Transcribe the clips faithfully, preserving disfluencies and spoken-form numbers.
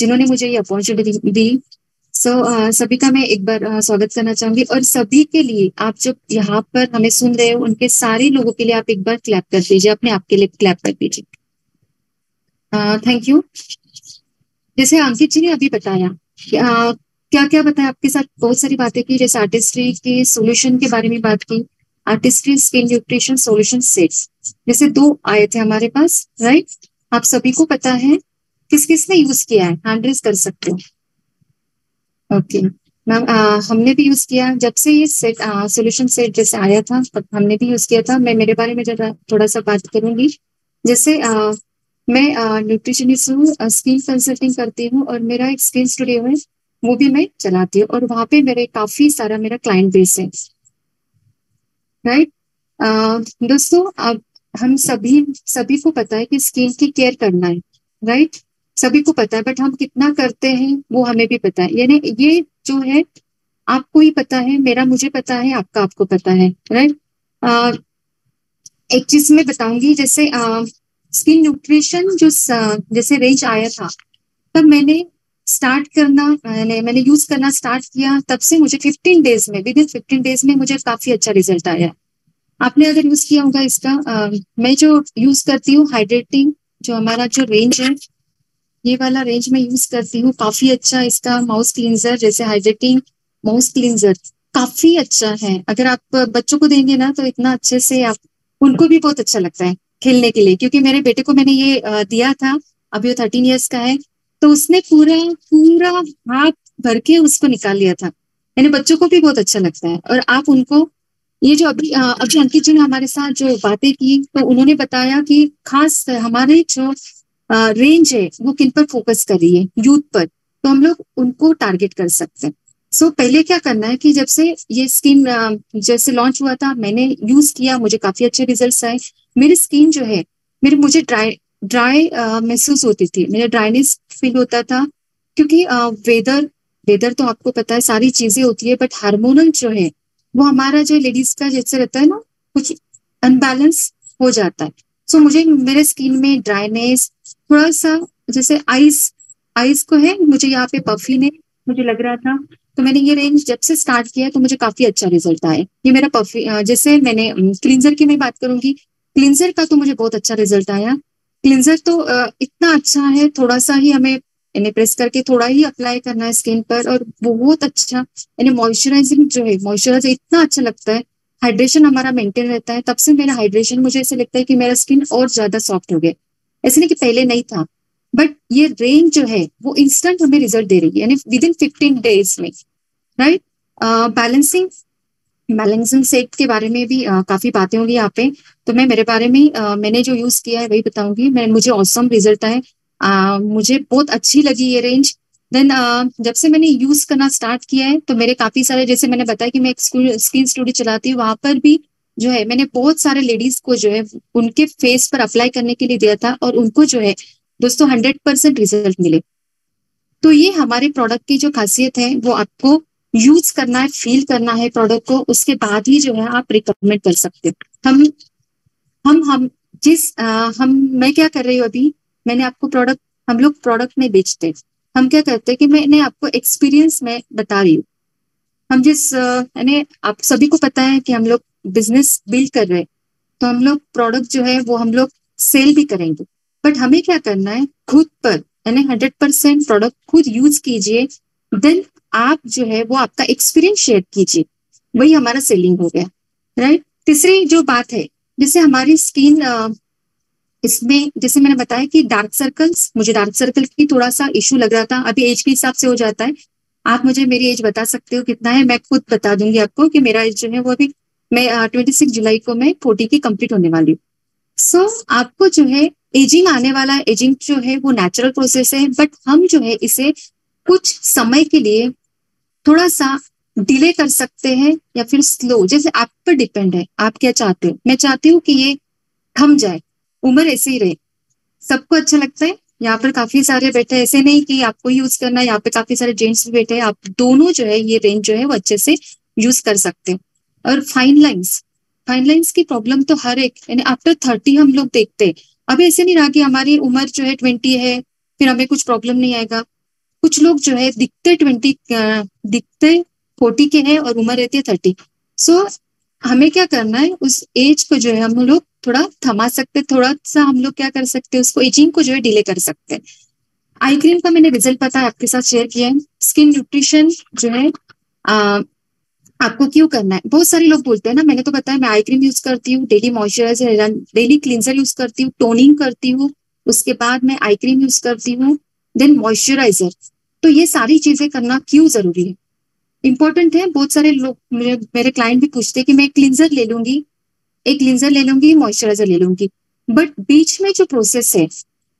जिन्होंने मुझे ये अपॉर्चुनिटी दी। सो so, uh, सभी का मैं एक बार uh, स्वागत करना चाहूंगी, और सभी के लिए, आप जो यहाँ पर हमें सुन रहे हो उनके सारे लोगों के लिए आप एक बार क्लैप कर दीजिए, अपने आप के लिए क्लैप कर दीजिए। Thank you. जैसे अंकित जी ने अभी बताया, uh, क्या क्या बताया, आपके साथ बहुत सारी बातें की, जैसे आर्टिस्ट्री के सॉल्यूशन के बारे में बात की, artistry skin nutrition solution sets जैसे दो आए थे हमारे पास, राइट। आप सभी को पता है किस किस ने यूज किया है, हैंड रेज कर सकते हो। ओके मैम, हमने भी यूज किया जब से ये सेट सॉल्यूशन सेट जैसे आया था, तब हमने भी यूज किया था। मैं मेरे बारे में जरा थोड़ा सा बात करूंगी। जैसे uh, मैं न्यूट्रिशनिस्ट हूँ, स्किन कंसल्टिंग करती हूँ, और मेरा एक स्किन स्टूडियो है, वो भी मैं चलाती हूँ, और वहां पे मेरे काफी सारा मेरा क्लाइंट बेस है, राइट। दोस्तों, अब हम सभी सभी को पता है कि स्किन की केयर करना है, राइट। सभी को पता है, बट हम कितना करते हैं वो हमें भी पता है। यानी ये जो है आपको ही पता है, मेरा मुझे पता है, आपका आपको पता है, राइट। एक चीज मैं बताऊंगी, जैसे स्किन न्यूट्रिशन जो स- जैसे रेंज आया था, तब मैंने स्टार्ट करना मैंने मैंने यूज करना स्टार्ट किया, तब से मुझे फिफ्टीन डेज में विद इन फिफ्टीन डेज में मुझे काफी अच्छा रिजल्ट आया। आपने अगर यूज किया होगा इसका, अ, मैं जो यूज करती हूँ हाइड्रेटिंग, जो हमारा जो रेंज है, ये वाला रेंज में यूज करती हूँ, काफी अच्छा इसका माउस क्लींजर, जैसे हाइड्रेटिंग माउस क्लींजर काफी अच्छा है। अगर आप बच्चों को देंगे ना तो इतना अच्छे से आप, उनको भी बहुत अच्छा लगता है खेलने के लिए, क्योंकि मेरे बेटे को मैंने ये अ, दिया था, अभी वो थर्टीन ईयर्स का है, तो उसने पूरा पूरा हाथ भर के उसको निकाल लिया था। यानी बच्चों को भी बहुत अच्छा लगता है। और आप उनको ये जो अभी अ, अभी अंकित जी ने हमारे साथ जो बातें की, तो उन्होंने बताया कि खास हमारे जो रेंज है वो किन पर फोकस कर रही है, यूथ पर, तो हम लोग उनको टारगेट कर सकते हैं। सो so, पहले क्या करना है कि जब से ये स्किन जैसे लॉन्च हुआ था, मैंने यूज किया, मुझे काफी अच्छे रिजल्ट्स आए। मेरी स्किन जो है, मेरे मुझे ड्राई ड्राई महसूस होती थी, मेरा ड्राइनेस फील होता था, क्योंकि वेदर वेदर तो आपको पता है सारी चीजें होती है, बट हार्मोनल जो है वो हमारा जो लेडीज का जैसे रहता है ना, कुछ अनबैलेंस हो जाता है। सो so, मुझे मेरे स्किन में ड्राइनेस, थोड़ा सा जैसे आइस आइस को है, मुझे यहाँ पे पफी ने मुझे लग रहा था, तो मैंने ये रेंज जब से स्टार्ट किया तो मुझे काफी अच्छा रिजल्ट आया। ये मेरा पफी, जैसे मैंने क्लींजर की मैं बात करूंगी, क्लींजर का तो मुझे बहुत अच्छा रिजल्ट आया। क्लींजर तो अ, इतना अच्छा है, थोड़ा सा ही हमें यानी प्रेस करके थोड़ा ही अप्लाई करना है स्किन पर, और बहुत अच्छा, यानी मॉइस्चराइजिंग जो है, मॉइस्चराइजर इतना अच्छा लगता है, हाइड्रेशन हमारा मेंटेन रहता है। तब से मेरा हाइड्रेशन, मुझे ऐसे लगता है कि मेरा स्किन और ज्यादा सॉफ्ट हो गया, ऐसे नहीं कि पहले नहीं था, बट ये रेंज जो है वो इंस्टेंट हमें रिजल्ट दे रही है, यानी विद इन फिफ्टीन डेज में, राइट। बैलेंसिंग बैलेंसिंग सेट के बारे में भी uh, काफी बातें होंगी यहाँ पे, तो मैं मेरे बारे में uh, मैंने जो यूज किया है वही बताऊंगी। मैं मुझे औसम रिजल्ट है, uh, मुझे बहुत अच्छी लगी ये रेंज। देन uh, जब से मैंने यूज करना स्टार्ट किया है, तो मेरे काफी सारे, जैसे मैंने बताया कि मैं एक स्किन स्टूडियो चलाती हूँ, वहां पर भी जो है मैंने बहुत सारे लेडीज को जो है उनके फेस पर अप्लाई करने के लिए दिया था, और उनको जो है दोस्तों हंड्रेड परसेंट रिजल्ट मिले। तो ये हमारे प्रोडक्ट की जो खासियत है, वो आपको यूज करना है, फील करना है प्रोडक्ट को, उसके बाद ही जो है आप रिकमेंड कर सकते हो। हम हम हम जिस आ, हम मैं क्या कर रही हूँ अभी, मैंने आपको प्रोडक्ट, हम लोग प्रोडक्ट में बेचते हैं, हम क्या करते हैं कि मैंने आपको एक्सपीरियंस में बता रही हूँ। हम जिस अ, यानी आप सभी को पता है कि हम लोग बिजनेस बिल्ड कर रहे हैं, तो हम लोग प्रोडक्ट जो है वो हम लोग सेल भी करेंगे, बट हमें क्या करना है, खुद पर, यानी हंड्रेड परसेंट प्रोडक्ट खुद यूज कीजिए, देन आप जो है वो आपका एक्सपीरियंस शेयर कीजिए, वही हमारा सेलिंग हो गया, राइट। तीसरी जो बात है, जैसे हमारी स्किन, इसमें जैसे मैंने बताया कि डार्क सर्कल्स, मुझे डार्क सर्कल की थोड़ा सा इशू लग रहा था, अभी एज के हिसाब से हो जाता है। आप मुझे मेरी एज बता सकते हो कितना है, मैं खुद बता दूंगी आपको कि मेरा एज जो है वो अभी, मैं ट्वेंटी सिक्स जुलाई को मैं फोर्टी की कंप्लीट होने वाली हूँ। सो so, आपको जो है एजिंग आने वाला है, एजिंग जो है वो नेचुरल प्रोसेस है, बट हम जो है इसे कुछ समय के लिए थोड़ा सा डिले कर सकते हैं या फिर स्लो, जैसे आप पर डिपेंड है, आप क्या चाहते हो। मैं चाहती हूँ कि ये थम जाए, उम्र ऐसे ही रहे, सबको अच्छा लगता है। यहाँ पर काफी सारे बैठे हैं, ऐसे नहीं कि आपको यूज करना है, यहाँ पे काफी सारे जेंट्स भी बैठे हैं, आप दोनों जो है ये रेंज जो है वो अच्छे से यूज कर सकते हैं। और फाइन लाइंस, फाइन लाइंस की प्रॉब्लम तो हर एक, यानी आफ्टर थर्टी हम लोग देखते हैं। अभी ऐसे नहीं रहा कि हमारी उम्र जो है ट्वेंटी है फिर हमें कुछ प्रॉब्लम नहीं आएगा। कुछ लोग जो है दिखते ट्वेंटी दिखते फोर्टी के हैं और उम्र रहती है थर्टी। सो हमें क्या करना है, उस एज को जो है हम लोग थोड़ा थमा सकते हैं, थोड़ा सा हम लोग क्या कर सकते हैं, उसको एजिंग को जो है डिले कर सकते हैं। आई क्रीम का मैंने रिजल्ट पता है आपके साथ शेयर किया है। स्किन न्यूट्रिशन जो है आ, आपको क्यों करना है, बहुत सारे लोग बोलते हैं ना, मैंने तो बताया मैं आई क्रीम यूज करती हूँ, daily moisturiser, daily cleanser use करती हूँ, टोनिंग करती हूँ, उसके बाद मैं आई क्रीम यूज करती हूँ, देन मॉइस्चराइजर। तो ये सारी चीजें करना क्यों जरूरी है, इंपॉर्टेंट है। बहुत सारे लोग मेरे मेरे क्लाइंट भी पूछते हैं कि मैं क्लींजर ले लूंगी, एक क्लींजर ले लूंगी, मॉइस्चराइजर ले लूंगी, बट बीच में जो प्रोसेस है,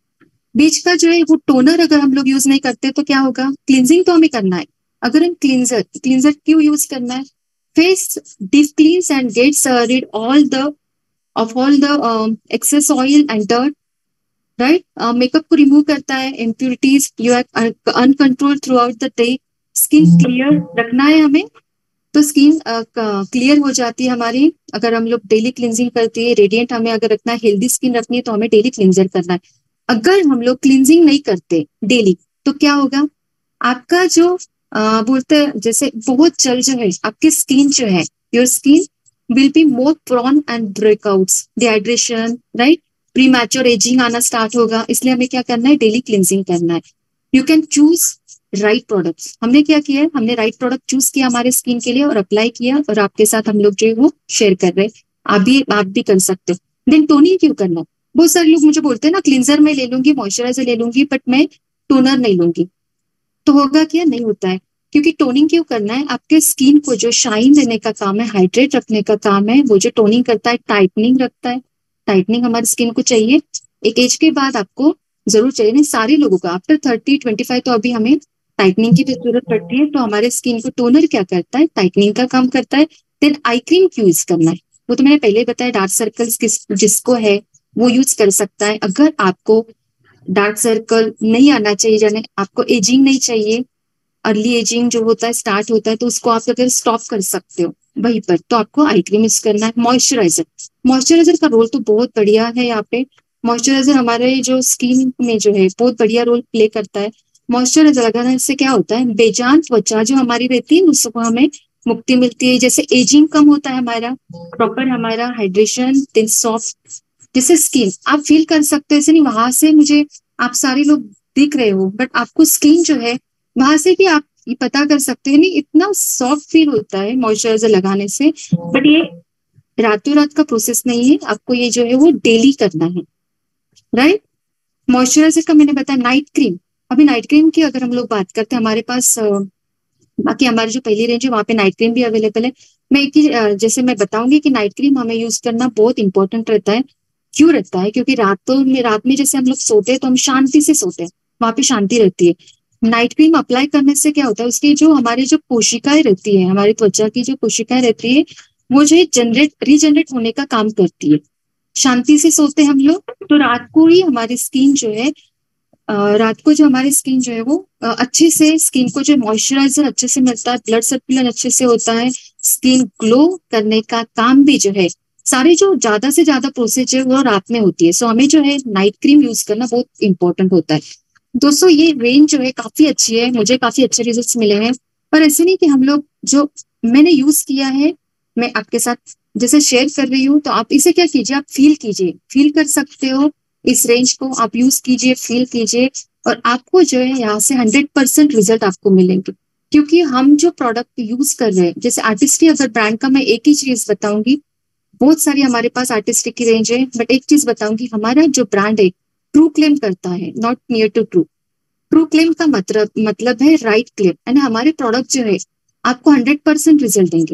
बीच का जो है वो टोनर अगर हम लोग यूज नहीं करते तो क्या होगा, क्लींजिंग तो हमें करना है। अगर हम क्लींजर क्लींजर क्यों यूज करना है, face deep cleanse and gets rid all the of all the um, excess oil and dirt, right. Makeup को रिमूव करता है, impurities you are uncontrol throughout the day, skin clear रखना है हमें, तो स्किन क्लियर हो जाती है हमारी अगर हम लोग डेली क्लिनजिंग करते हैं। रेडिएंट हमें अगर रखना है, हेल्दी स्किन रखनी है, तो हमें डेली क्लिनजर करना है। अगर हम लोग क्लिनजिंग नहीं करते डेली तो क्या होगा, आपका जो आ, बोलते हैं जैसे बहुत जल्द जो है आपकी स्किन जो है, your skin will be more prone and breakouts, dehydration, right, premature ageing आना स्टार्ट होगा। इसलिए हमें क्या करना है, डेली क्लिनजिंग करना है। You can choose right products. हमने क्या किया है, हमने राइट प्रोडक्ट चूज किया हमारे स्किन के लिए और अप्लाई किया, और आपके साथ हम लोग जो है वो शेयर कर रहे हैं। आप भी आप भी कर सकते हो। देन टोनिंग क्यों करना है, बहुत सारे लोग मुझे बोलते हैं ना क्लिंजर में ले लूंगी, मॉइस्चराइजर ले लूंगी, बट मैं टोनर नहीं लूंगी, तो होगा क्या, नहीं होता है। क्योंकि टोनिंग क्यों करना है, आपके स्किन को जो शाइन देने का काम है, हाइड्रेट रखने का काम है, वो जो टोनिंग करता है टाइटनिंग रखता है। टाइटनिंग हमारी स्किन को चाहिए, एक एज के बाद आपको जरूर चाहिए, नहीं सारे लोगों को आफ्टर थर्टी ट्वेंटी फाइव तो अभी हमें टाइटनिंग की भी जरूरत पड़ती है। तो हमारे स्किन को टोनर क्या करता है, टाइटनिंग का काम करता है। देन आई क्रीम क्यों यूज करना है, वो तो मैंने पहले ही बताया, डार्क सर्कल्स किस जिसको है वो यूज कर सकता है। अगर आपको डार्क सर्कल नहीं आना चाहिए, यानी आपको एजिंग नहीं चाहिए, अर्ली एजिंग जो होता है स्टार्ट होता है, तो उसको आप अगर स्टॉप कर सकते हो वहीं पर, तो आपको आई क्रीम यूज करना है। मॉइस्चराइजर, मॉइस्चराइजर का रोल तो बहुत बढ़िया है यहाँ पे। मॉइस्चराइजर हमारे जो स्किन में जो है बहुत बढ़िया रोल प्ले करता है। मॉइस्चराइजर लगाने से क्या होता है, बेजान त्वचा जो हमारी रहती है उसको हमें मुक्ति मिलती है, जैसे एजिंग कम होता है हमारा, प्रॉपर हमारा हाइड्रेशन, देन सॉफ्ट जैसे स्किन आप फील कर सकते हो। ऐसे नहीं वहां से मुझे आप सारे लोग दिख रहे हो, बट आपको स्किन जो है वहां से भी आप ये पता कर सकते हैं, नहीं इतना सॉफ्ट फील होता है मॉइस्चराइजर लगाने से। बट ये रातों रात का प्रोसेस नहीं है, आपको ये जो है वो डेली करना है, राइट। मॉइस्चराइजर का मैंने बताया। नाइट क्रीम, अभी नाइट क्रीम की अगर हम लोग बात करते हैं, हमारे पास अ, बाकी हमारी जो पहली रेंज है वहां पे नाइट क्रीम भी अवेलेबल है। मैं एक ही अ, जैसे मैं बताऊंगी कि नाइट क्रीम हमें यूज करना बहुत इंपॉर्टेंट रहता है। क्यों रहता है, क्योंकि रातों में रात में जैसे हम लोग सोते हैं तो हम शांति से सोते हैं, वहां पे शांति रहती है। नाइट क्रीम अप्लाई करने से क्या होता है, उसकी जो हमारी जो कोशिकाएं रहती है, हमारी त्वचा की जो कोशिकाएं रहती है, वो जो है जनरेट रीजनरेट होने का काम करती है। शांति से सोते हैं हम लोग, तो रात को ही हमारी स्किन जो है अ, रात को जो हमारी स्किन जो है वो अ, अच्छे से स्किन को जो मॉइस्चराइजर अच्छे से मिलता है, ब्लड सर्कुलेशन अच्छे से होता है, स्किन ग्लो करने का काम भी जो है, सारे जो ज्यादा से ज्यादा प्रोसेस है वो रात में होती है। सो हमें जो है नाइट क्रीम यूज करना बहुत इंपॉर्टेंट होता है। दोस्तों ये रेंज जो है काफी अच्छी है, मुझे काफी अच्छे रिजल्ट्स मिले हैं। पर ऐसे नहीं कि हम लोग जो मैंने यूज किया है मैं आपके साथ जैसे शेयर कर रही हूँ, तो आप इसे क्या कीजिए, आप फील कीजिए, फील कर सकते हो इस रेंज को, आप यूज कीजिए, फील कीजिए, और आपको जो है यहाँ से हंड्रेड परसेंट रिजल्ट आपको मिलेंगे। क्योंकि हम जो प्रोडक्ट यूज कर रहे हैं, जैसे आर्टिस्ट्री अगर ब्रांड का मैं एक ही चीज बताऊंगी, बहुत सारी हमारे पास आर्टिस्टिक की रेंज है, बट एक चीज बताऊंगी, हमारा जो ब्रांड है ट्रू क्लेम करता है, not near to true. True claim का मतलब मतलब है राइट क्लेम, यानी हमारे प्रोडक्ट जो है आपको हंड्रेड परसेंट रिजल्ट देंगे।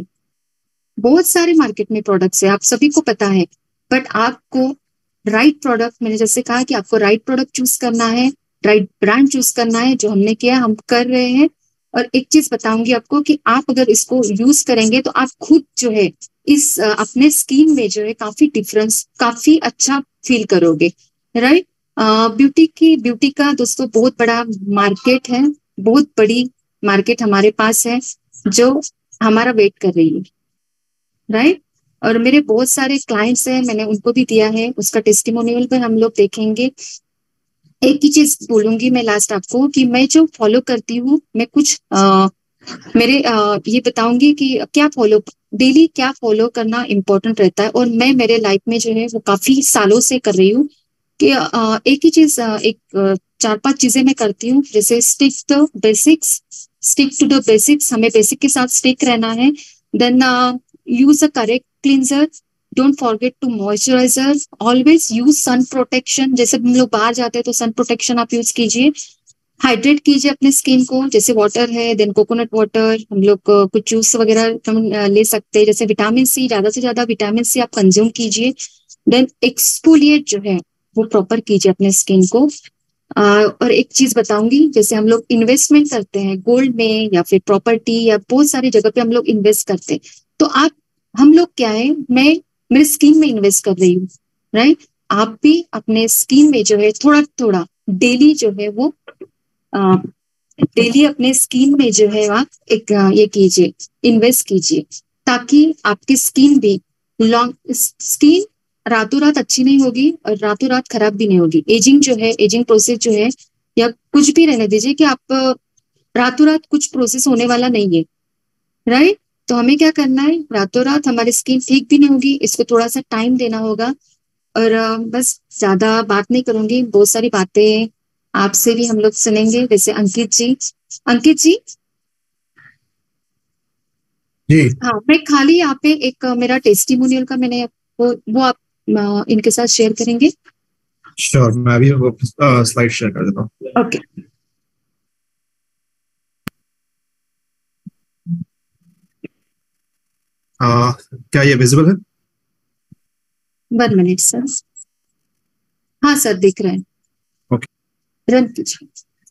बहुत सारे मार्केट में प्रोडक्ट्स है, आप सभी को पता है, बट आपको राइट प्रोडक्ट, मैंने जैसे कहा कि आपको राइट प्रोडक्ट चूज करना है, राइट ब्रांड चूज करना है, जो हमने किया हम कर रहे हैं। और एक चीज बताऊंगी आपको कि आप अगर इसको यूज करेंगे तो आप खुद जो है इस अ, अपने स्किन में जो है काफी डिफरेंस, काफी अच्छा फील करोगे, राइट। ब्यूटी की ब्यूटी का दोस्तों बहुत बड़ा मार्केट है, बहुत बड़ी मार्केट हमारे पास है जो हमारा वेट कर रही है, राइट। और मेरे बहुत सारे क्लाइंट्स हैं, मैंने उनको भी दिया है, उसका टेस्टिमोनियल पर हम लोग देखेंगे। एक ही चीज बोलूंगी मैं लास्ट आपको कि मैं जो फॉलो करती हूँ, मैं कुछ आ, मेरे आ, ये बताऊंगी कि क्या फॉलो डेली क्या फॉलो करना इम्पोर्टेंट रहता है, और मैं मेरे लाइफ में जो है वो काफी सालों से कर रही हूँ कि आ, एक ही चीज आ, एक आ, चार पांच चीजें मैं करती हूँ, जैसे stick the basics, stick to the basics, हमें बेसिक के साथ स्टिक रहना है। Then use a correct cleanser, don't forget to moisturiser, always use sun protection, जैसे हम लोग बाहर जाते हैं तो सन प्रोटेक्शन आप यूज कीजिए। हाइड्रेट कीजिए अपने स्किन को, जैसे वाटर है, देन कोकोनट वाटर, हम लोग अ, कुछ जूस वगैरह हम अ, ले सकते हैं, जैसे विटामिन सी, ज्यादा से ज्यादा विटामिन सी आप कंज्यूम कीजिए। देन एक्सफोलिएट जो है वो प्रॉपर कीजिए अपने स्किन को। अ, और एक चीज बताऊंगी, जैसे हम लोग इन्वेस्टमेंट करते हैं गोल्ड में या फिर प्रॉपर्टी या बहुत सारी जगह पे हम लोग इन्वेस्ट करते हैं, तो आप हम लोग क्या है, मैं मेरे स्किन में इन्वेस्ट कर रही हूँ, राइट? आप भी अपने स्किन में जो है थोड़ा थोड़ा डेली जो है वो डेली अपने स्किन में जो है आप एक अ, ये कीजिए, इन्वेस्ट कीजिए, ताकि आपकी स्किन भी लॉन्ग स्किन रातों रात अच्छी नहीं होगी और रातों रात खराब भी नहीं होगी। एजिंग जो है, एजिंग प्रोसेस जो है, या कुछ भी रहने दीजिए कि आप अ, रातों रात कुछ प्रोसेस होने वाला नहीं है, राइट? तो हमें क्या करना है, रातों रात हमारी स्किन ठीक भी नहीं होगी, इसको थोड़ा सा टाइम देना होगा। और अ, बस ज्यादा बात नहीं करूंगी, बहुत सारी बातें आपसे भी हम लोग सुनेंगे, जैसे अंकित जी। अंकित जी, जी। हाँ, मैं खाली यहाँ पे एक अ, मेरा टेस्टिमोनियल का मैंने वो वो आप अ, इनके साथ शेयर करेंगे? श्योर, मैं अभी वो स्लाइड शेयर कर देता हूँ। ओके, आ, क्या ये विजिबल है? One minute sir. हाँ सर, दिख रहे हैं, ओके। रन कीजिए।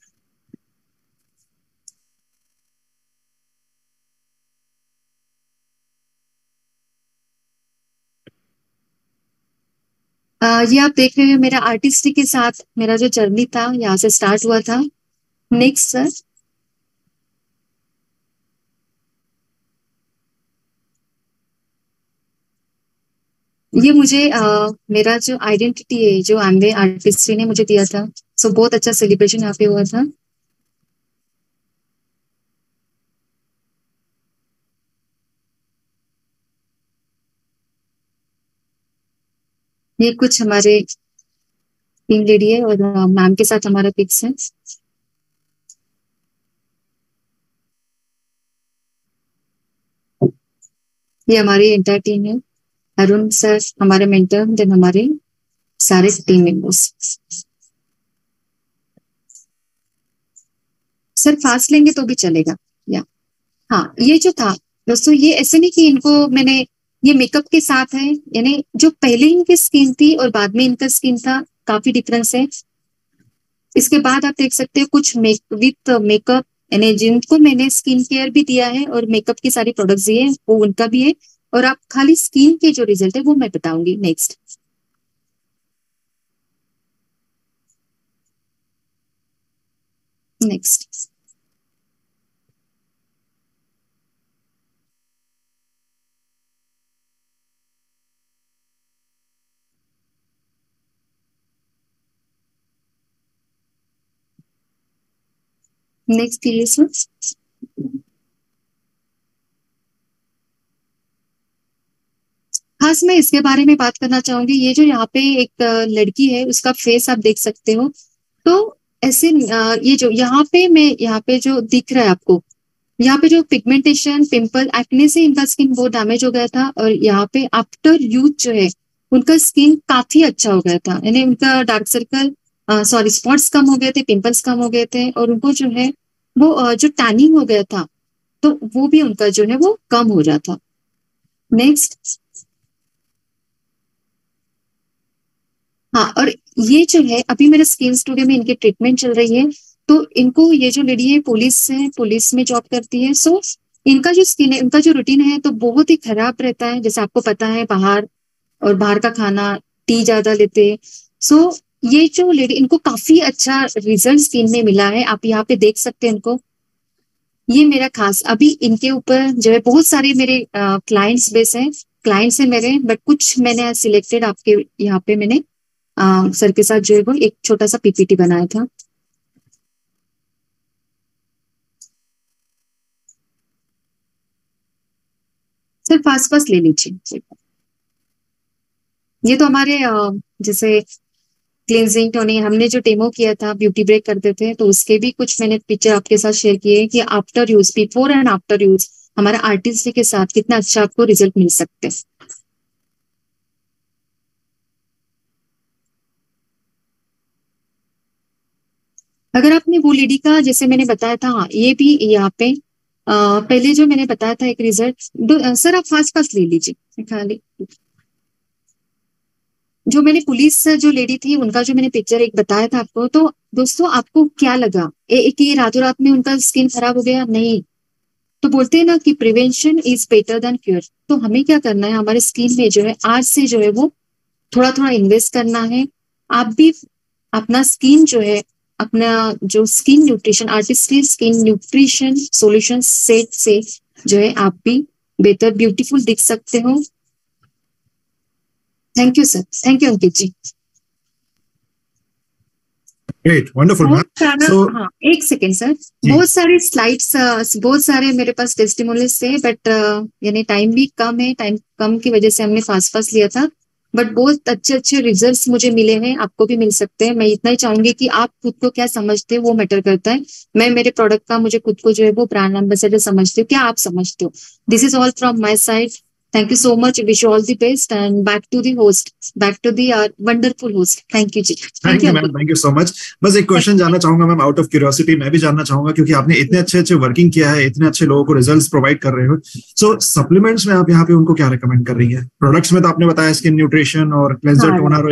अ, ये आप देख रहे हो मेरा आर्टिस्टी के साथ मेरा जो जर्नी था, यहाँ से स्टार्ट हुआ था। Next sir. ये मुझे अ, मेरा जो आइडेंटिटी है, जो एमवे आर्टिस्ट्री ने मुझे दिया था, सो बहुत अच्छा सेलिब्रेशन यहाँ पे हुआ था। ये कुछ हमारे टीम लेडी है और मैम के साथ हमारा पिक्स है। ये हमारी एंटायर टीम है, अरुण सर हमारे मेंटर, देन हमारे सारे टीम मेंबर्स। सर फास्ट लेंगे तो भी चलेगा, या हाँ, ये जो था दोस्तों, ये ऐसे नहीं कि इनको मैंने, ये मेकअप के साथ है, यानी जो पहले इनकी स्किन थी और बाद में इनका स्किन था, काफी डिफरेंस है। इसके बाद आप देख सकते हो कुछ मेक विथ मेकअप, यानी जिनको मैंने स्किन केयर भी दिया है और मेकअप की सारी प्रोडक्ट्स दिए हैं, वो उनका भी है। और आप खाली स्किन के जो रिजल्ट है वो मैं बताऊंगी नेक्स्ट। नेक्स्ट, नेक्स्ट कीजिए सर। खास मैं इसके बारे में बात करना चाहूंगी, ये जो यहाँ पे एक अ, लड़की है, उसका फेस आप देख सकते हो। तो ऐसे अ, ये जो यहाँ पे मैं यहाँ पे जो दिख रहा है आपको, यहाँ पे जो पिगमेंटेशन, पिंपल, एक्ने से इनका स्किन बहुत डैमेज हो गया था, और यहाँ पे आफ्टर यूथ जो है उनका स्किन काफी अच्छा हो गया था, यानी उनका डार्क सर्कल, सॉरी स्पॉट्स कम हो गए थे, पिंपल्स कम हो गए थे, और उनको जो है वो अ, जो टैनिंग हो गया था, तो वो भी उनका जो है वो कम हो रहा था। नेक्स्ट, हाँ, और ये जो है अभी मेरे स्किन स्टूडियो में इनकी ट्रीटमेंट चल रही है। तो इनको, ये जो लेडी है पुलिस है, पुलिस में जॉब करती है, सो इनका जो स्किन है, इनका जो रूटीन है तो बहुत ही खराब रहता है, जैसे आपको पता है, बाहर और बाहर का खाना, टी ज्यादा लेते हैं। सो ये जो लेडी, इनको काफी अच्छा रिजल्ट स्किन में मिला है, आप यहाँ पे देख सकते हैं इनको। ये मेरा खास अभी इनके ऊपर जो है, बहुत सारे मेरे क्लाइंट्स बेस हैं, क्लाइंट्स हैं मेरे, बट कुछ मैंने सिलेक्टेड आपके यहाँ पे मैंने सर के साथ जो है वो एक छोटा सा पीपीटी बनाया था। सर फास्ट फास्ट ले लीजिए। ये तो हमारे जैसे क्लींजिंग टोनिंग हमने जो डेमो किया था, ब्यूटी ब्रेक करते थे, तो उसके भी कुछ मैंने पिक्चर आपके साथ शेयर किए कि after use, before and after use हमारा आर्टिस्ट के साथ कितना अच्छा आपको रिजल्ट मिल सकते हैं। अगर आपने वो लेडी का जैसे मैंने बताया था, हाँ ये भी यहाँ पे आ, पहले जो मैंने बताया था एक रिजल्ट, सर आप फास्ट फास्ट ले लीजिए खाली। जो मैंने पुलिस जो लेडी थी उनका जो मैंने पिक्चर एक बताया था आपको, तो दोस्तों आपको क्या लगा ए, कि रातों रात में उनका स्किन खराब हो गया? नहीं। तो बोलते हैं ना कि prevention is better than cure. तो हमें क्या करना है, हमारे स्किन में जो है आज से जो है वो थोड़ा थोड़ा इन्वेस्ट करना है। आप भी अपना स्किन जो है, अपना जो skin nutrition, artistry skin nutrition solution set से जो है आप भी बेहतर ब्यूटीफुल दिख सकते हो। Thank you sir, thank you Ankit ji. Great, wonderful, बहुत ma'am. सारा So, हाँ एक सेकेंड सर, बहुत सारे स्लाइड्स, बहुत सारे मेरे पास टेस्टिमोनियल्स थे, बट यानी टाइम भी कम है, टाइम कम की वजह से हमने फास्ट फास्ट लिया था, बट बहुत अच्छे अच्छे रिजल्ट्स मुझे मिले हैं, आपको भी मिल सकते हैं। मैं इतना ही चाहूंगी कि आप खुद को क्या समझते हो वो मैटर करता है। मैं मेरे प्रोडक्ट का मुझे खुद को जो है वो ब्रांड एम्बेसडर समझती हूँ, क्या आप समझते हो? This is all from my side. Thank you so much, wish you all the best and back to the host, back to the wonderful host. Thank you जी, thank you ma'am, thank you so much. बस एक question जानना चाहूंगा ma'am, out of curiosity मैं भी जानना चाहूंगा, क्योंकि आपने इतने अच्छे अच्छे वर्किंग किया है, इतने अच्छे लोगों को रिजल्ट्स प्रोवाइड कर रहे हो। सो सप्लीमेंट्स में आप यहाँ पे उनको क्या रिकमेंड कर रही है? प्रोडक्ट्स में तो आपने बताया स्किन न्यूट्रिशन और क्लेंजर टोनर और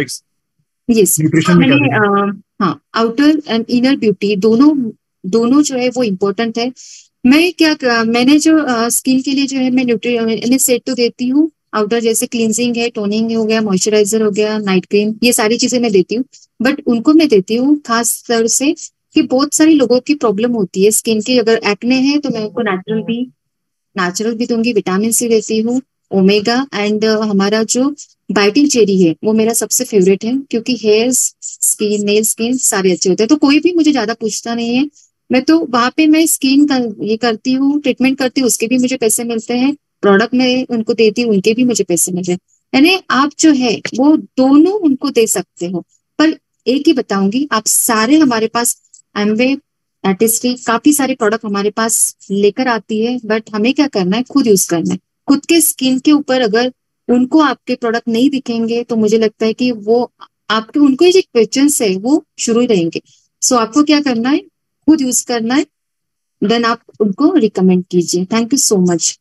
यस, न्यूट्रिशन में क्या मैंने देंगे? हाँ आउटर एंड इनर ब्यूटी दोनों दोनों जो है वो इम्पोर्टेंट है। मैं क्या मैंने जो स्किन के लिए जो है मैं न्यूट्री मैं सेट तो देती हूँ। आउटर जैसे क्लींजिंग है, टोनिंग हो गया, मॉइस्चराइजर हो गया, नाइट क्रीम, ये सारी चीजें मैं देती हूँ। बट उनको मैं देती हूँ खास तौर से कि बहुत सारी लोगों की प्रॉब्लम होती है स्किन की। अगर एक्ने है तो मैं उनको नेचुरल भी नेचुरल भी दूंगी, विटामिन सी देती हूँ, ओमेगा एंड हमारा जो बाइटिंग चेरी है वो मेरा सबसे फेवरेट है, क्योंकि हेयर्स, स्किन, नेल स्किन सारे अच्छे होते हैं। तो कोई भी मुझे ज्यादा पूछता नहीं है, मैं तो वहां पे मैं स्किन का ये करती हूँ, ट्रीटमेंट करती हूँ, उसके भी मुझे पैसे मिलते हैं, प्रोडक्ट में उनको देती हूँ, उनके भी मुझे पैसे मिलते हैं। यानी आप जो है वो दोनों उनको दे सकते हो। पर एक ही बताऊंगी, आप सारे हमारे पास एमवे आर्टिस्ट्री काफी सारे प्रोडक्ट हमारे पास लेकर आती है, बट हमें क्या करना है, खुद यूज करना है। खुद के स्किन के ऊपर अगर उनको आपके प्रोडक्ट नहीं दिखेंगे तो मुझे लगता है कि वो आपके उनको जो क्वेश्चन है वो शुरू ही रहेंगे। सो so, आपको क्या करना है, खुद यूज करना है, देन आप उनको रिकमेंड कीजिए। Thank you so much.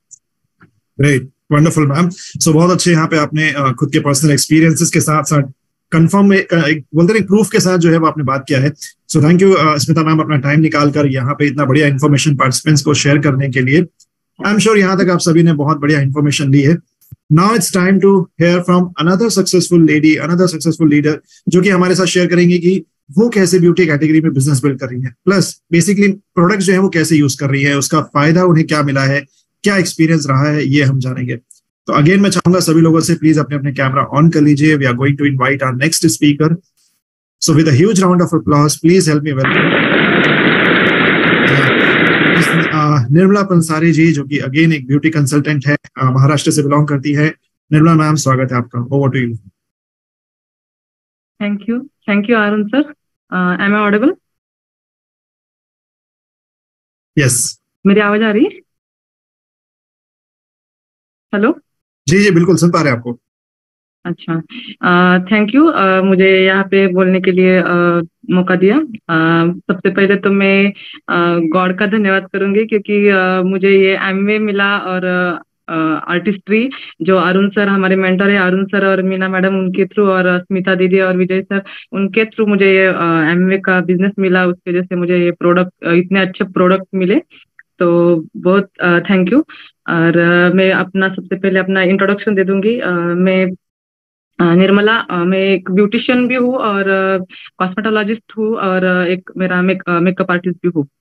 Great, wonderful ma'am. So बहुत अच्छे यहाँ पे आपने खुद के पर्सनल एक्सपीरियंसेस के साथ साथ कंफर्म में एक बोलते हैं प्रूफ के साथ जो है वो आपने बात किया है। So thank you Smita ma'am, अपना टाइम निकाल कर यहाँ पे इतना बढ़िया इन्फॉर्मेशन पार्टिसिपेंट्स को शेयर करने के लिए। आई एम श्योर यहाँ तक आप सभी ने बहुत बढ़िया इन्फॉर्मेशन ली है। Now it's time to hear from another successful lady, another successful leader, जो कि हमारे साथ शेयर करेंगे कि वो कैसे ब्यूटी कैटेगरी में बिजनेस बिल्ड कर रही है, प्लस बेसिकली प्रोडक्ट जो है वो कैसे यूज कर रही है, उसका फायदा उन्हें क्या मिला है, क्या एक्सपीरियंस रहा है, ये हम जानेंगे। तो अगेन मैं चाहूंगा सभी लोगों से प्लीज अपने अपने कैमरा ऑन कर लीजिए। We are going to invite our next speaker. So with a huge round of applause please help me welcome Nirmala Pansari ji, जो कि अगेन एक ब्यूटी कंसल्टेंट है, महाराष्ट्र से बिलोंग करती है। निर्मला मैम, स्वागत है आपका, over to you. Thank you, thank you Arun sir. Am I audible? Yes, मेरी आवाज आ रही है? हेलो? जी जी बिल्कुल सुन पा रहे हैं आपको। अच्छा, थैंक यू मुझे यहाँ पे बोलने के लिए uh, मौका दिया। uh, सबसे पहले तो मैं गॉड का धन्यवाद करूंगी, क्योंकि uh, मुझे ये एमवे मिला, और आर्टिस्ट्री uh, जो अरुण सर हमारे मेंटर है, अरुण सर और मीना मैडम उनके थ्रू, और स्मिता दीदी और विजय सर उनके थ्रू मुझे ये एमवे का बिजनेस मिला। उसकी वजह से मुझे ये प्रोडक्ट, इतने अच्छे प्रोडक्ट मिले, तो बहुत थैंक यू। और uh, मैं अपना सबसे पहले अपना इंट्रोडक्शन दे दूंगी। uh, मैं uh, निर्मला, uh, मैं एक ब्यूटिशियन भी हूँ और कॉस्मेटोलॉजिस्ट uh, हूँ, और uh, एक मेरा मेक, मेकअप आर्टिस्ट भी हूँ।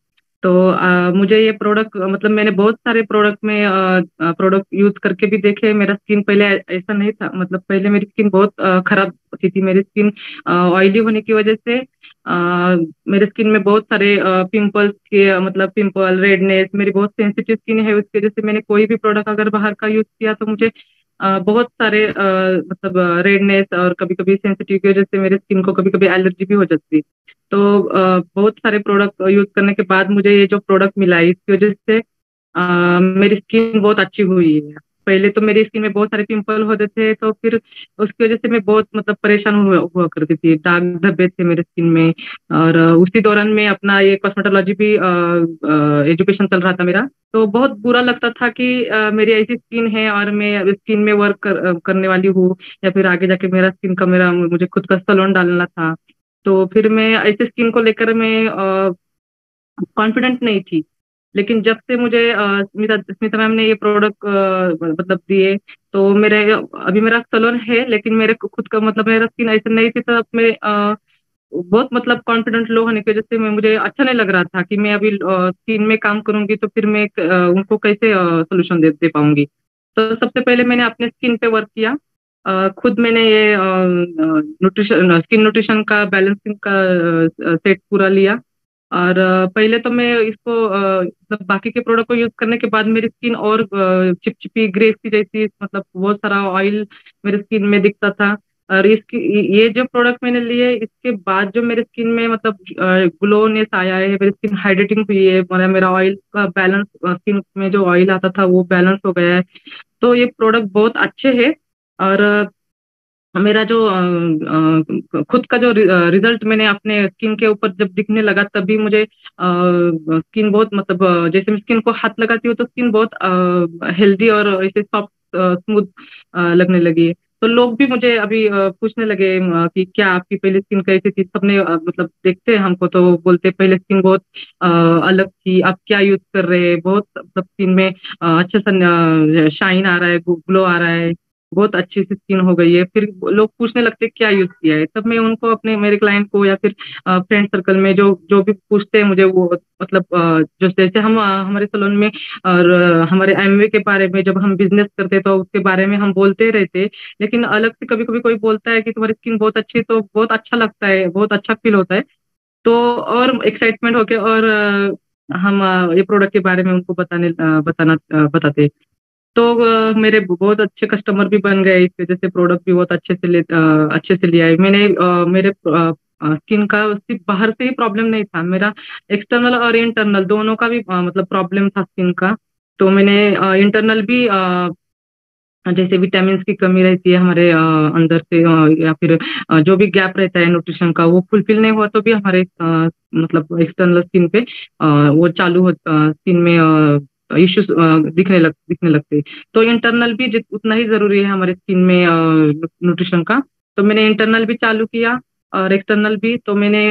तो uh, मुझे ये प्रोडक्ट मतलब मैंने बहुत सारे प्रोडक्ट में प्रोडक्ट यूज करके भी देखे। मेरा स्किन पहले ऐसा नहीं था, मतलब पहले मेरी स्किन बहुत uh, खराब होती थी। मेरी स्किन ऑयली होने की वजह से uh, मेरे स्किन में बहुत सारे पिंपल्स के uh, मतलब पिंपल, रेडनेस, मेरी बहुत सेंसिटिव स्किन है। उसकी वजह से मैंने कोई भी प्रोडक्ट अगर बाहर का यूज किया तो मुझे uh, बहुत सारे uh, मतलब रेडनेस और कभी कभी सेंसिटिव की वजह से मेरे स्किन को कभी कभी एलर्जी भी हो जाती है। तो uh, बहुत सारे प्रोडक्ट यूज करने के बाद मुझे ये जो प्रोडक्ट मिला है इसकी वजह से uh, मेरी स्किन बहुत अच्छी हुई है। पहले तो मेरी स्किन में बहुत सारे पिंपल होते थे, तो फिर उसकी वजह से मैं बहुत मतलब परेशान हुआ, हुआ करती थी, दाग धब्बे थे मेरे स्किन में। और uh, उसी दौरान में अपना ये कॉस्मेटोलॉजी भी एजुकेशन चल रहा था मेरा। तो बहुत बुरा लगता था कि uh, मेरी ऐसी स्किन है और मैं स्किन में वर्क कर, करने वाली हूँ, या फिर आगे जाके मेरा स्किन का मेरा मुझे खुद का सलोन डालना था। तो फिर मैं ऐसे स्किन को लेकर मैं कॉन्फिडेंट नहीं थी। लेकिन जब से मुझे अ, स्मिता स्मिता मैम ने ये प्रोडक्ट मतलब दिए, तो मेरे अभी मेरा सलोन है, लेकिन मेरे को खुद का मतलब मेरा स्किन ऐसा नहीं थी। तब मैं अ, बहुत मतलब कॉन्फिडेंट लो होने की वजह से मैं मुझे अच्छा नहीं लग रहा था कि मैं अभी स्किन में काम करूंगी तो फिर मैं अ, उनको कैसे सोल्यूशन दे दे पाऊंगी। तो सबसे पहले मैंने अपने स्किन पे वर्क किया। अ, खुद मैंने ये न्यूट्रिशन स्किन न्यूट्रिशन का बैलेंसिंग का सेट पूरा लिया। और अ, पहले तो मैं इसको अ, मतलब बाकी के प्रोडक्ट को यूज करने के बाद मेरी स्किन और चिपचिपी ग्रेसी जैसी, मतलब बहुत सारा ऑयल मेरे स्किन में दिखता था। और इसकी ये जो प्रोडक्ट मैंने लिए इसके बाद जो मेरे स्किन में मतलब ग्लोनेस आया है, मेरी स्किन हाइड्रेटिंग हुई है, मेरा मेरा ऑयल का बैलेंस, स्किन में जो ऑयल आता था वो बैलेंस हो गया है। तो ये प्रोडक्ट बहुत अच्छे है। और मेरा जो अ, अ, खुद का जो रिजल्ट मैंने अपने स्किन के ऊपर जब दिखने लगा, तभी मुझे स्किन बहुत मतलब अ, जैसे मैं स्किन को हाथ लगाती हूँ तो स्किन बहुत हेल्दी और ऐसे सॉफ्ट स्मूथ लगने लगी है। तो लोग भी मुझे अभी अ, पूछने लगे अ, कि क्या आपकी पहले स्किन कैसी थी। सबने अ, मतलब देखते हैं हमको तो वो बोलते पहले स्किन बहुत अ, अलग थी, आप क्या यूज कर रहे हैं, बहुत मतलब स्किन में अ, अच्छा सा शाइन आ रहा है, ग्लो आ रहा है, बहुत अच्छी सी स्किन हो गई है। फिर लोग पूछने लगते क्या यूज किया है, तब मैं उनको अपने मेरे क्लाइंट को या फिर फ्रेंड सर्कल में जो जो भी पूछते हैं मुझे, वो मतलब अ, जो जैसे हम अ, हमारे सलोन में और अ, हमारे एमवे के बारे में जब हम बिजनेस करते तो उसके बारे में हम बोलते रहते। लेकिन अलग से कभी कभी कोई बोलता है कि तुम्हारी स्किन बहुत अच्छी है, तो बहुत अच्छा लगता है, बहुत अच्छा फील होता है। तो और एक्साइटमेंट होके और अ, हम अ, ये प्रोडक्ट के बारे में उनको बताने अ, बताना अ, बताते। तो अ, मेरे बहुत अच्छे कस्टमर भी बन गए इस वजह से, प्रोडक्ट भी बहुत अच्छे से ले अ, अच्छे से लिया है मैंने। अ, मेरे स्किन का सिर्फ बाहर से ही प्रॉब्लम नहीं था, मेरा एक्सटर्नल और इंटरनल दोनों का भी अ, मतलब प्रॉब्लम था स्किन का। तो मैंने इंटरनल भी अ, जैसे विटामिन की कमी रहती है हमारे अ, अंदर से, अ, या फिर अ, जो भी गैप रहता है न्यूट्रिशन का वो फुलफिल नहीं हुआ, तो भी हमारे अ, मतलब एक्सटर्नल स्किन पे अ, वो चालू हो स्किन में इश्यूज दिखने लग दिखने लगते हैं। तो इंटरनल भी जित- उतना ही जरूरी है हमारे स्किन में न्यूट्रिशन का। तो मैंने इंटरनल भी चालू किया और एक्सटर्नल भी। तो मैंने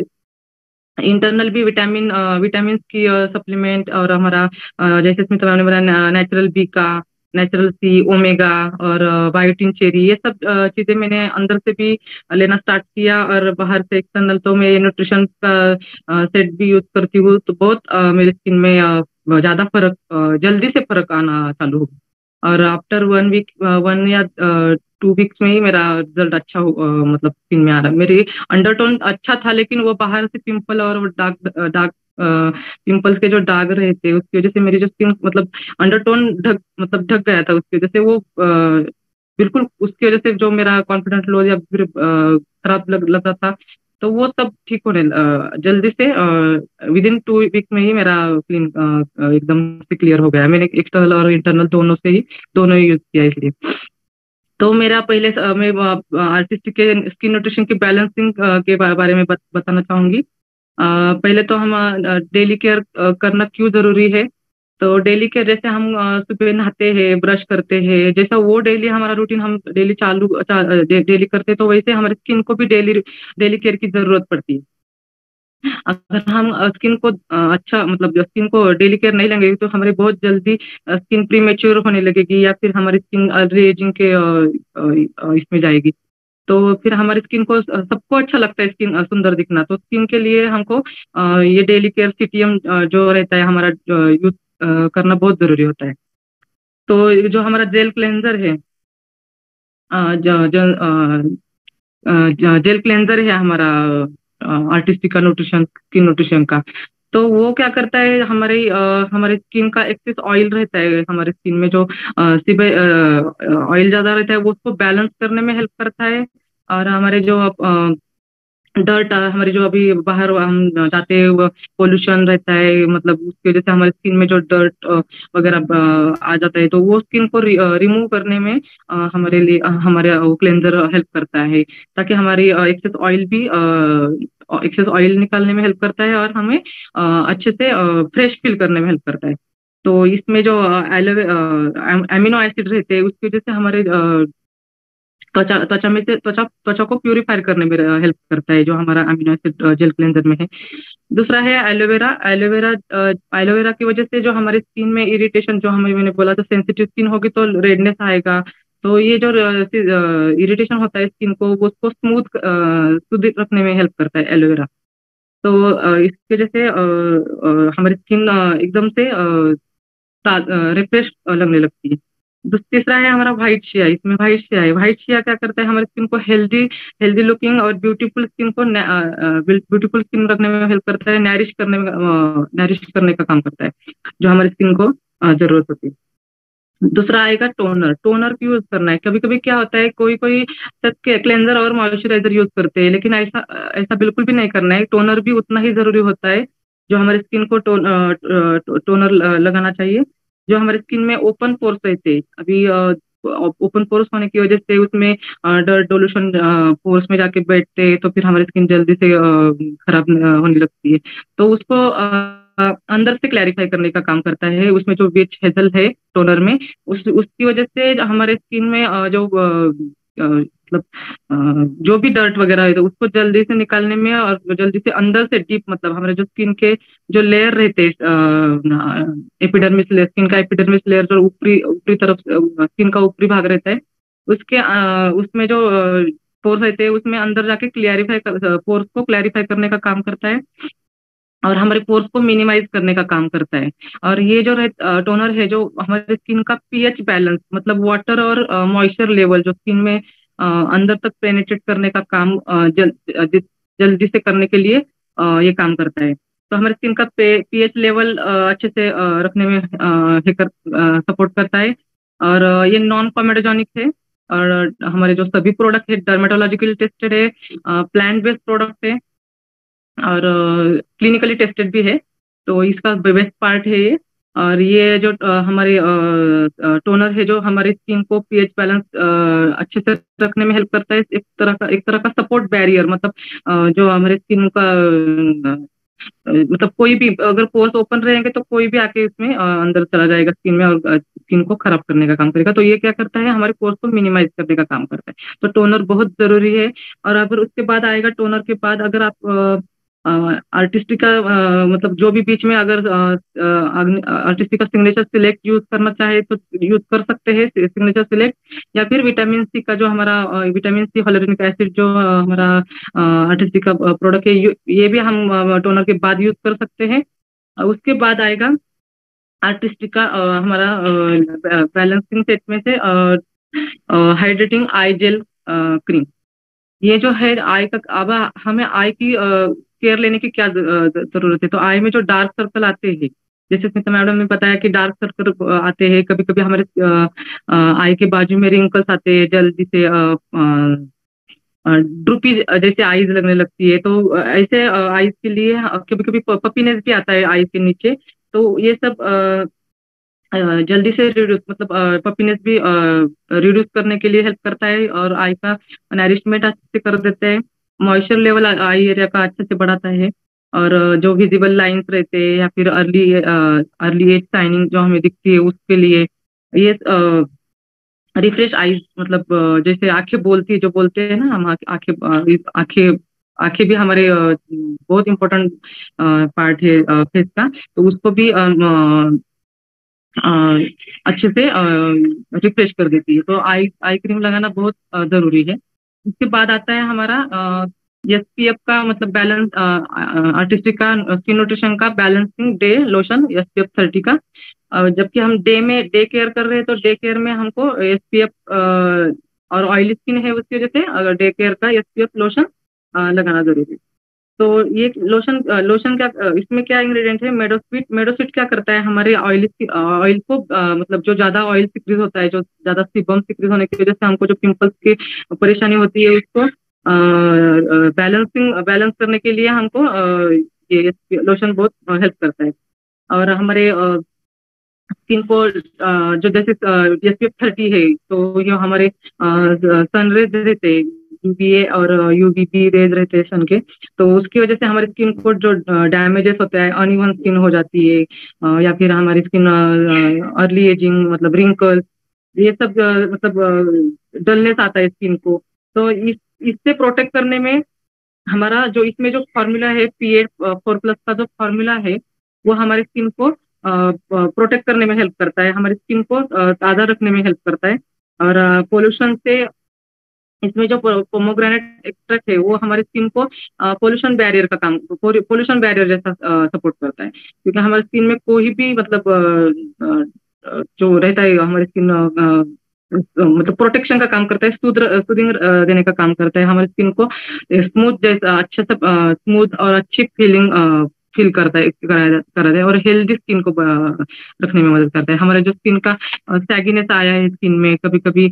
इंटरनल भी विटामिन विटामिन की सप्लीमेंट, और हमारा अ, जैसे स्मिता मैम ने बताया नेचुरल बी का, नेचुरल सी, ओमेगा और बायोटिन चेरी, ये सब अ, चीजें मैंने अंदर से भी लेना स्टार्ट किया। और बाहर से एक्सटर्नल तो मैं न्यूट्रिशन का सेट भी यूज करती हूँ। तो बहुत अ, मेरी स्किन में अ, ज्यादा फर्क, अ, जल्दी से फर्क आना चालू हो गया। और आफ्टर वन वीक, वन या टू वीक्स में ही मेरा रिजल्ट अच्छा हो, अ, मतलब स्किन में आ रहा है। मेरी अंडरटोन अच्छा था, लेकिन वो बाहर से पिंपल और वो दाग दाग पिंपल्स के जो दाग रहे थे उसकी वजह से मेरी जो स्किन मतलब अंडरटोन ढक मतलब ढक गया था, उसकी वजह से वो अ, बिल्कुल उसकी वजह से जो मेरा कॉन्फिडेंस लो या फिर अ, खराब लग लगा था, तो वो सब ठीक होने अ, जल्दी से विद इन टू वीक में ही मेरा क्लीन एकदम से क्लियर हो गया। मैंने एक्सटर्नल और इंटरनल दोनों से ही दोनों ही यूज किया इसलिए। तो मेरा पहले स- मैं आर्टिस्ट के स्किन न्यूट्रिशन की बैलेंसिंग के बा- बारे में बत, बताना चाहूंगी। अ, पहले तो हम डेली केयर करना क्यों जरूरी है। तो डेली केयर जैसे हम अ, सुबह नहाते हैं, ब्रश करते हैं, जैसा वो डेली हमारा रूटीन हम डेली चालू डेली करते हैं, तो वैसे हमारे स्किन को भी डेली डेली केयर की जरूरत पड़ती है। अगर हम स्किन को अ, अच्छा मतलब स्किन को डेली केयर नहीं लेंगे तो हमारे बहुत जल्दी स्किन प्रीमेच्योर होने लगेगी, या फिर हमारी स्किन अर्ली एजिंग के अ, अ, अ, इसमें जाएगी। तो फिर हमारी स्किन को, सबको अच्छा लगता है स्किन सुंदर दिखना, तो स्किन के लिए हमको ये डेली केयर सीटीएम जो रहता है हमारा यूज करना बहुत जरूरी होता है। तो जो हमारा जेल क्लेंजर है, जो जो जेल क्लेंजर है हमारा आर्टिस्टिका न्यूट्रिशन, स्किन न्यूट्रिशन का, तो वो क्या करता है, हमारे हमारे स्किन का एक्सेस ऑयल रहता है हमारे स्किन में, जो सीबे ऑयल ज्यादा रहता है वो उसको बैलेंस करने में हेल्प करता है। और हमारे जो डर्ट, हमारी जो अभी बाहर हम जाते हैं पोल्यूशन रहता है, मतलब उसकी वजह से हमारे स्किन में जो डर्ट वगैरह आ जाता है, तो वो स्किन को रिमूव करने में हमारे लिए हमारे क्लेंजर हेल्प करता है, ताकि हमारी एक्सेस ऑयल भी एक्सेस ऑयल निकालने में हेल्प करता है, और हमें अच्छे से फ्रेश फील करने में हेल्प करता है। तो इसमें जो एमिनो एसिड रहते हैं उसकी वजह से हमारे त्वचा त्वचा में से त्वचा त्वचा को प्यूरिफाई करने में हेल्प करता है, जो हमारा अमीनो एसिड जेल क्लेंजर में है। दूसरा है एलोवेरा। एलोवेरा एलोवेरा की वजह से जो हमारे स्किन में इरिटेशन, जो हमें मैंने बोला था सेंसिटिव स्किन होगी तो रेडनेस आएगा, तो ये जो इरिटेशन होता है स्किन को, वो उसको स्मूथ सुदृढ़ रखने में हेल्प करता है एलोवेरा। तो इसकी वजह से हमारी स्किन एकदम से रिफ्रेश लगने लगती है। तीसरा है हमारा व्हाइट शिया। इसमें व्हाइट शिया है। व्हाइट शिया क्या करता है, हमारे स्किन को हेल्दी हेल्दी लुकिंग और ब्यूटीफुल स्किन को ब्यूटीफुल स्किन रखने में हेल्प करता है, नैरिश करने में नैरिश करने का काम करता है, जो हमारे स्किन को जरूरत होती है। दूसरा आएगा टोनर। टोनर की यूज करना है। कभी कभी क्या होता है, कोई कोई क्लेंजर और मॉइस्चराइजर यूज करते हैं, लेकिन ऐसा ऐसा बिल्कुल भी नहीं करना है। टोनर भी उतना ही जरूरी होता है, जो हमारे स्किन को टोन, टोनर लगाना चाहिए। जो हमारे स्किन में ओपन पोर्स रहते हैं, अभी ओपन पोर्स होने की वजह से उसमें डर्ट डोल्यूशन पोर्स में जाके बैठते हैं, तो फिर हमारी स्किन जल्दी से खराब होने लगती है। तो उसको अंदर से क्लैरिफाई करने का काम करता है। उसमें जो विच हेजल है टोनर में, उस उसकी वजह से हमारे स्किन में जो मतलब जो भी डर्ट वगैरह है तो उसको जल्दी से निकालने में, और जल्दी से अंदर से डीप, मतलब हमारे जो स्किन के जो लेयर रहते हैं, एपिडर्मिस लेयर, स्किन का एपिडर्मिस लेयर जो ऊपरी ऊपरी तरफ स्किन का ऊपरी भाग रहता है, उसके उसमें जो पोर्स रहते हैं उसमें अंदर जाके क्लैरिफाई कर, पोर्स को क्लैरिफाई करने का काम करता है, और हमारे पोर्स को मिनिमाइज करने का काम करता है। और ये जो टोनर है, जो हमारे स्किन का पीएच बैलेंस, मतलब वाटर और मॉइस्चर लेवल जो स्किन में अंदर तक पेनिट्रेट करने का काम जल, जल्दी से करने के लिए ये काम करता है। तो हमारे स्किन का पीएच लेवल अच्छे से रखने में सपोर्ट करता है। और ये नॉन कॉमेडोजेनिक है, और हमारे जो सभी प्रोडक्ट है डर्मेटोलॉजिकली टेस्टेड है, प्लांट बेस्ड प्रोडक्ट है, और क्लिनिकली टेस्टेड भी है। तो इसका बेस्ट पार्ट है ये। और ये जो हमारे टोनर है, जो हमारे स्किन को पीएच बैलेंस अच्छे से रखने में हेल्प करता है। एक तरह का एक तरह का सपोर्ट बैरियर, मतलब जो हमारे स्किन का मतलब कोई भी अगर पोर्स ओपन रहेंगे तो कोई भी आके इसमें अंदर चला जाएगा स्किन में, और स्किन को खराब करने का काम करेगा। तो ये क्या करता है, हमारे पोर्स को मिनिमाइज करने का काम करता है। तो टोनर बहुत जरूरी है। और अगर उसके बाद आएगा, टोनर के बाद अगर आप आर्टिस्टिका मतलब जो भी बीच में अगर आर्टिस्टिका सिग्नेचर सिलेक्ट यूज करना चाहे तो यूज कर सकते हैं, सिग्नेचर सिलेक्ट, या फिर विटामिन सी का जो हमारा विटामिन सी हाइलुरोनिक एसिड जो हमारा आर्टिस्टिका प्रोडक्ट है, ये भी हम टोनर के बाद यूज कर सकते हैं। उसके बाद आएगा आर्टिस्टिका हमारा बैलेंसिंग सेट में से हाइड्रेटिंग आई जेल क्रीम। ये जो है आई का, अब हमें आई की केयर लेने की क्या जरूरत है। तो आई में जो डार्क सर्कल आते हैं, जैसे स्मिता मैडम ने बताया कि डार्क सर्कल आते हैं, कभी कभी हमारे आई के बाजू में रिंकल्स आते हैं, जल्दी से ड्रूपी जैसे आईज लगने लगती है। तो ऐसे आईज के लिए कभी कभी पपीनेस भी आता है आईज के नीचे। तो ये सब जल्दी से रिड्यूस, मतलब पपीनेस भी रिड्यूस करने के लिए हेल्प करता है, और आई का नरिशमेंट अच्छे से कर देते हैं। मॉइस्चर लेवल आई एरिया का अच्छे से बढ़ाता है, और जो विजिबल लाइंस रहते हैं या फिर अर्ली अर्ली एज शाइनिंग जो हमें दिखती है उसके लिए ये रिफ्रेश आईज, मतलब जैसे आंखें बोलती है, जो बोलते हैं ना हम, आंखें आंखें आंखें भी हमारे बहुत इम्पोर्टेंट पार्ट है फेस का, तो उसको भी अच्छे से रिफ्रेश कर देती है। तो आई आई क्रीम लगाना बहुत जरूरी है। उसके बाद आता है हमारा एस पी एफ का मतलब बैलेंस आर्टिस्टिक का स्किन न्यूट्रिशन का balancing day lotion S P F thirty का। uh, जबकि हम डे में डे केयर कर रहे हैं तो डे केयर में हमको एस पी एफ और ऑयली स्किन है उसकी वजह से अगर डे केयर का एस पी एफ लोशन लगाना जरूरी है। तो ये लोशन लोशन क्या इसमें क्या इंग्रेडिएंट है, मेडोस्वीट। मेडोस्वीट क्या करता है हमारे ऑयली ऑयल को आ, मतलब जो ज्यादा ऑयल सिक्रीज होता है, जो ज्यादा सीबम सिक्रीज होने की वजह से हमको जो पिंपल्स की परेशानी होती है उसको बैलेंसिंग बैलेंस करने के लिए हमको आ, ये लोशन बहुत हेल्प करता है। और हमारे स्किन को आ, जो जैसे एस पी एफ थर्टी है तो ये हमारे सनरेज रहते हैं, यूवीए और यूवीबी रेज रहते हैं सन के, तो उसकी वजह से हमारी स्किन को जो डैमेजेस होता है, अनइवन स्किन हो जाती है, या फिर हमारी स्किन अर्ली एजिंग मतलब रिंकल्स, ये सब मतलब डलनेस आता है स्किन को। तो इस इससे प्रोटेक्ट करने में हमारा जो इसमें जो फॉर्मूला है पी एट फोर प्लस का जो फॉर्मूला है वो हमारी स्किन को प्रोटेक्ट करने में हेल्प करता है, हमारी स्किन को ताज़ा रखने में हेल्प करता है। और पोल्यूशन से इसमें जो पोमोग्रेनेट एक्सट्रैक्ट है वो हमारी स्किन को पोल्यूशन बैरियर का काम पोल्यूशन बैरियर जैसा सपोर्ट करता है, क्योंकि हमारी स्किन में कोई भी मतलब जो रहता है हमारी स्किन मतलब प्रोटेक्शन का काम करता है, सूदिंग देने का काम करता है, हमारी स्किन को स्मूथ जैसा अच्छा सा स्मूथ और अच्छी फीलिंग फील करता है करा है और हेल्दी स्किन को रखने में मदद करता है। हमारे जो स्किन का सैगिनेस आया है स्किन में, कभी कभी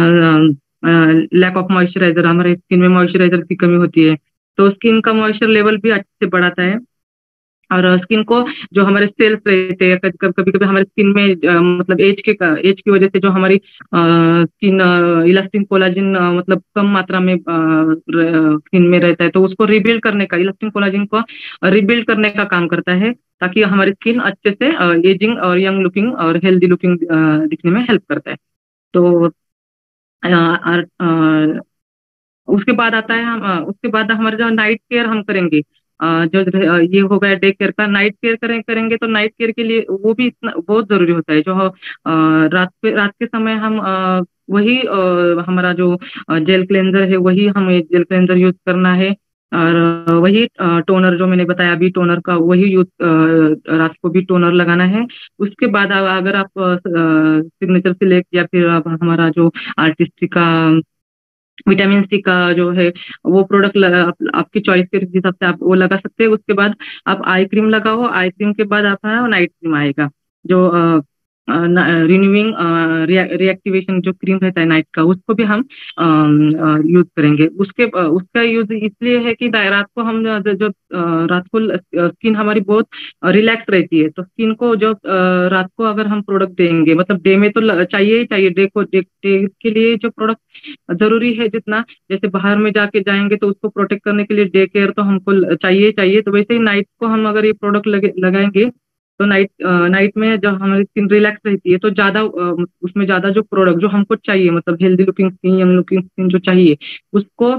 लैक ऑफ मॉइस्चराइजर, हमारे स्किन में मॉइस्चराइजर की कमी होती है तो स्किन का मॉइस्चर लेवल भी अच्छे से बढ़ाता है। और स्किन को जो हमारे सेल्स रहते हैं कभी कभी हमारे स्किन में आ, मतलब एज के एज की वजह से जो हमारी स्किन इलास्टिन कोलाजिन मतलब कम मात्रा में स्किन में रहता है, तो उसको रिबिल्ड करने का, इलास्टिन कोलाजिन को रिबिल्ड करने का काम करता है ताकि हमारी स्किन अच्छे से एजिंग और यंग लुकिंग और हेल्दी लुकिंग दिखने में हेल्प करता है। तो आ, आ, आ, उसके बाद आता है हम उसके बाद हमारे जो नाइट केयर हम करेंगे, जो ये हो गया डे केयर का, नाइट केयर करें करेंगे तो नाइट केयर के लिए वो भी इतना बहुत जरूरी होता है। जो रात के रात के समय हम वही हमारा जो जेल क्लेंजर है वही हमें जेल क्लेंजर यूज करना है, और वही टोनर जो मैंने बताया अभी टोनर का वही यूज रात को भी टोनर लगाना है। उसके बाद अगर आप सिग्नेचर सिलेक्ट या फिर आप हमारा जो आर्टिस्टिक का विटामिन सी का जो है वो प्रोडक्ट आप, आपकी चॉइस के हिसाब से आप वो लगा सकते हैं। उसके बाद आप आई क्रीम लगाओ, आई क्रीम के बाद आप नाइट क्रीम आएगा जो रिन्यूइंग रिएक्टिवेशन जो क्रीम रहता है नाइट का, उसको भी हम यूज करेंगे। उसके उसका यूज इसलिए है कि रात को हम जो रात को स्किन हमारी बहुत रिलैक्स रहती है, तो स्किन को जो रात को अगर हम प्रोडक्ट देंगे मतलब डे में तो चाहिए ही चाहिए, डे को डे, डे के लिए जो प्रोडक्ट जरूरी है जितना, जैसे बाहर में जाके जाएंगे तो उसको प्रोटेक्ट करने के लिए डे केयर तो हमको चाहिए चाहिए, तो वैसे ही नाइट को हम अगर ये प्रोडक्ट लगे लगाएंगे तो नाइट नाइट में जब हमारी स्किन रिलैक्स रहती है तो ज्यादा उसमें ज्यादा जो प्रोडक्ट जो हमको चाहिए मतलब healthy looking skin young looking skin जो चाहिए उसको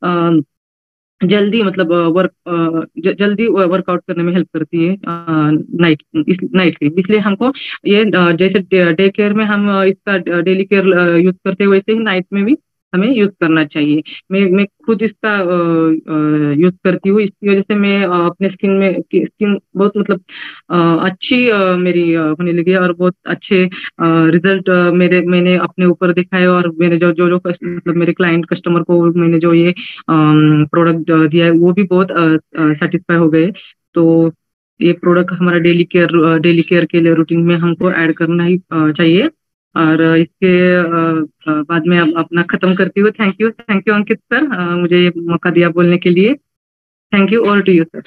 जल्दी मतलब वर्क जल्दी वर्कआउट करने में हेल्प करती है नाइट नाइट क्रीम। इसलिए हमको ये जैसे डे केयर में हम इसका डेली केयर यूज करते हैं वैसे ही नाइट में भी हमें यूज करना चाहिए। मैं मैं खुद इसका यूज करती हूँ, इसकी वजह से मैं अपने स्किन में स्किन बहुत मतलब अच्छी मेरी होने लगी है और बहुत अच्छे रिजल्ट मेरे मैंने अपने ऊपर दिखाए, और मेरे जो जो जो मतलब मेरे क्लाइंट कस्टमर को मैंने जो ये प्रोडक्ट दिया है वो भी बहुत सेटिस्फाई हो गए। तो ये प्रोडक्ट हमारा डेली केयर डेली केयर के लिए रूटीन में हमको ऐड करना ही चाहिए। और इसके बाद में अपना खत्म करती हूँ। Thank you thank you Ankit sir, मुझे ये मौका दिया बोलने के लिए। Thank you all to you sir.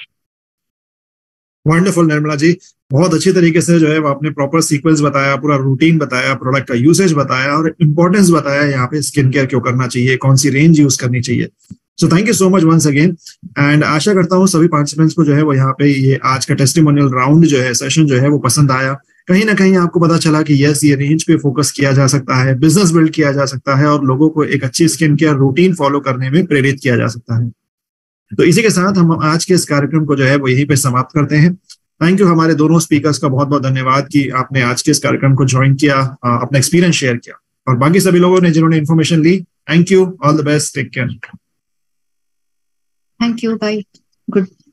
Wonderful Nirmala ji, बहुत अच्छी तरीके से जो है वो आपने प्रॉपर सीक्वेंस बताया, पूरा रूटीन बताया, प्रोडक्ट का यूसेज बताया और इंपॉर्टेंस बताया यहाँ पे स्किन केयर क्यों करना चाहिए, कौन सी रेंज यूज करनी चाहिए। So thank you so much once again, and आशा करता हूँ सभी पार्टिसिपेंट्स को जो है वो यहाँ पे ये आज का टेस्टिमोनियल राउंड जो है सेशन जो है वो पसंद आया। कहीं ना कहीं आपको पता चला कि यस ये रेंज पे फोकस किया जा सकता है, बिजनेस बिल्ड किया जा सकता है और लोगों को एक अच्छी स्किन केयर रूटीन फॉलो करने में प्रेरित किया जा सकता है। तो इसी के साथ हम आज के इस कार्यक्रम को जो है वो यहीं पे समाप्त करते हैं। थैंक यू हमारे दोनों स्पीकर्स का बहुत बहुत धन्यवाद कि आपने आज के इस कार्यक्रम को ज्वाइन किया, अपना एक्सपीरियंस शेयर किया, और बाकी सभी लोगों ने जिन्होंने इन्फॉर्मेशन ली thank you, all the best, take care. Thank you, bye, good.